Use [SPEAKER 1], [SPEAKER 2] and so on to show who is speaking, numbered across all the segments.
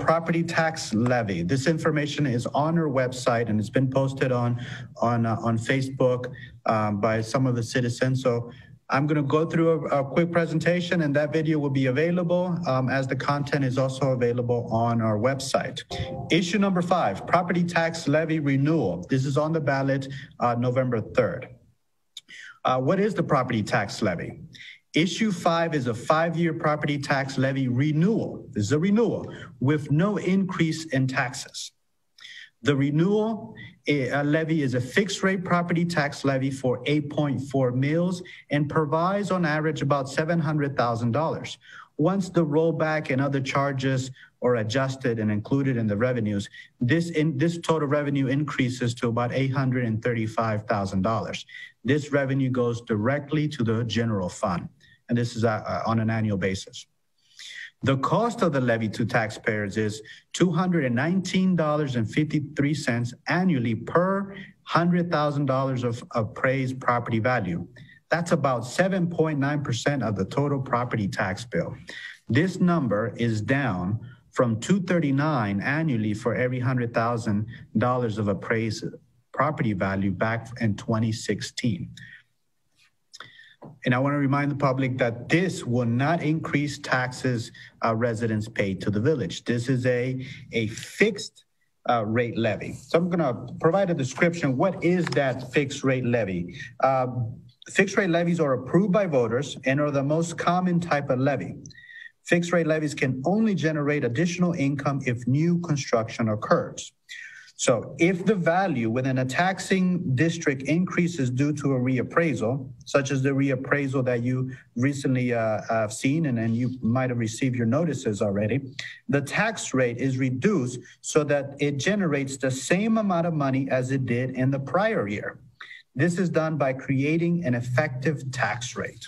[SPEAKER 1] property tax levy. This information is on our website and it's been posted on Facebook by some of the citizens. So I'm going to go through a quick presentation, and that video will be available as the content is also available on our website. Issue number 5, property tax levy renewal. This is on the ballot November 3rd. What is the property tax levy? Issue 5 is a 5-year property tax levy renewal. This is a renewal with no increase in taxes. The renewal levy is a fixed rate property tax levy for 8.4 mills and provides on average about $700,000. Once the rollback and other charges are adjusted and included in the revenues, this total revenue increases to about $835,000. This revenue goes directly to the general fund, and this is on an annual basis. The cost of the levy to taxpayers is $219.53 annually per $100,000 of appraised property value. That's about 7.9% of the total property tax bill. This number is down from $239 annually for every $100,000 of appraised property value back in 2016. And I want to remind the public that this will not increase taxes residents pay to the village. This is a fixed rate levy. So I'm going to provide a description. What is that fixed rate levy? Fixed rate levies are approved by voters and are the most common type of levy. Fixed rate levies can only generate additional income if new construction occurs. So if the value within a taxing district increases due to a reappraisal, such as the reappraisal that you recently have seen and you might have received your notices already, the tax rate is reduced so that it generates the same amount of money as it did in the prior year. This is done by creating an effective tax rate.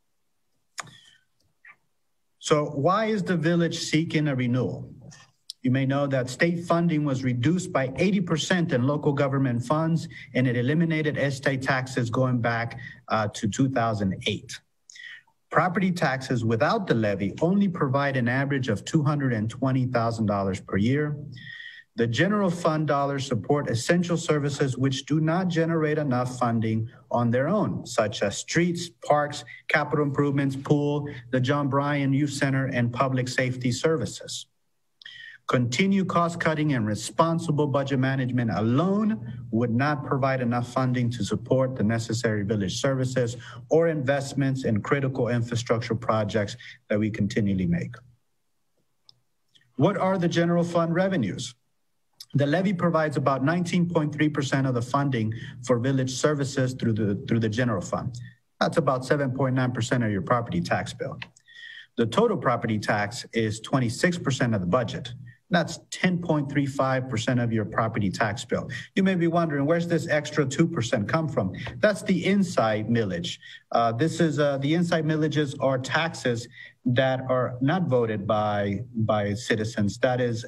[SPEAKER 1] So why is the village seeking a renewal? You may know that state funding was reduced by 80% in local government funds, and it eliminated estate taxes going back to 2008. Property taxes without the levy only provide an average of $220,000 per year. The general fund dollars support essential services which do not generate enough funding on their own, such as streets, parks, capital improvements, pool, the John Bryan Youth Center, and public safety services. Continued cost cutting and responsible budget management alone would not provide enough funding to support the necessary village services or investments in critical infrastructure projects that we continually make. What are the general fund revenues? The levy provides about 19.3% of the funding for village services through the general fund. That's about 7.9% of your property tax bill. The total property tax is 26% of the budget. That's 10.35% of your property tax bill. You may be wondering, where's this extra 2% come from? That's the inside millage. The inside millages are taxes that are not voted by citizens. That is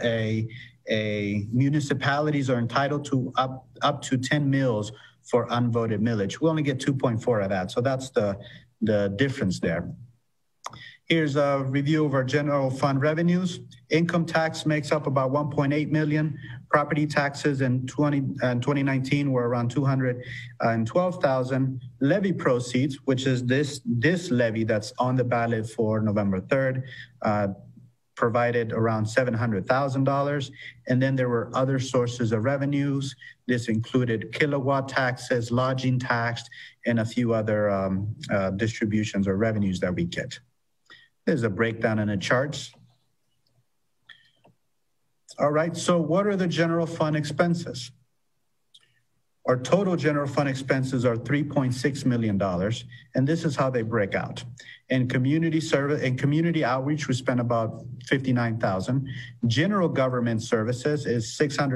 [SPEAKER 1] municipalities are entitled to up to 10 mills for unvoted millage. We only get 2.4 of that. So that's the difference there. Here's a review of our general fund revenues. Income tax makes up about $1.8 million. Property taxes in 2019 were around $212,000. Levy proceeds, which is this levy that's on the ballot for November 3rd, provided around $700,000. And then there were other sources of revenues. This included kilowatt taxes, lodging tax, and a few other distributions or revenues that we get. There's a breakdown in the charts. All right, so what are the general fund expenses? Our total general fund expenses are $3.6 million, and this is how they break out. In community service and community outreach, we spend about $59,000. General government services is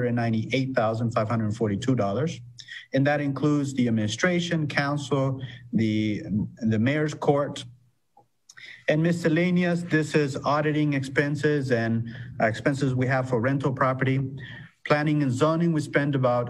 [SPEAKER 1] $698,542, and that includes the administration, council, the mayor's court. And miscellaneous, this is auditing expenses and expenses we have for rental property. Planning and zoning, we spend about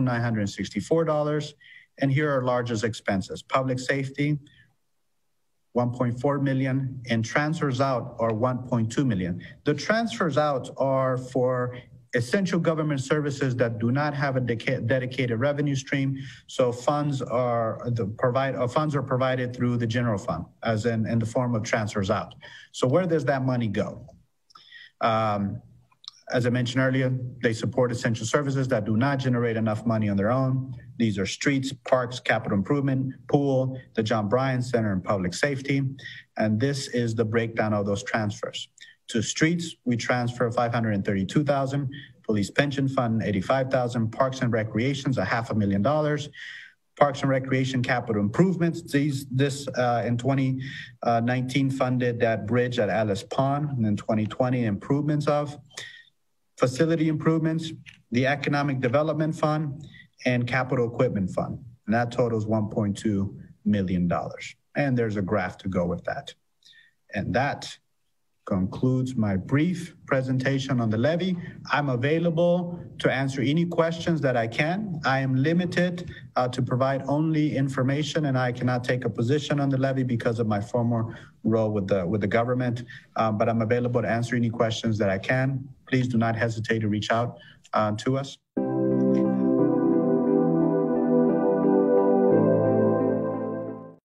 [SPEAKER 1] $125,964. And here are our largest expenses. Public safety, 1.4 million, and transfers out are 1.2 million. The transfers out are for essential government services that do not have a dedicated revenue stream. So funds are provided through the general fund, as in the form of transfers out. So where does that money go? As I mentioned earlier, they support essential services that do not generate enough money on their own. These are streets, parks, capital improvement, pool, the John Bryan Center, and public safety. And this is the breakdown of those transfers. To streets, we transfer $532,000, police pension fund, $85,000, parks and recreations, $500,000. Parks and Recreation capital improvements. This in 2019 funded that bridge at Alice Pond, and in 2020 improvements of facility improvements, the Economic Development Fund, and Capital Equipment Fund. And that totals $1.2 million. And there's a graph to go with that. And that concludes my brief presentation on the levy. I'm available to answer any questions that I can. I am limited to provide only information, and I cannot take a position on the levy because of my former role with the government. But I'm available to answer any questions that I can. Please do not hesitate to reach out to us.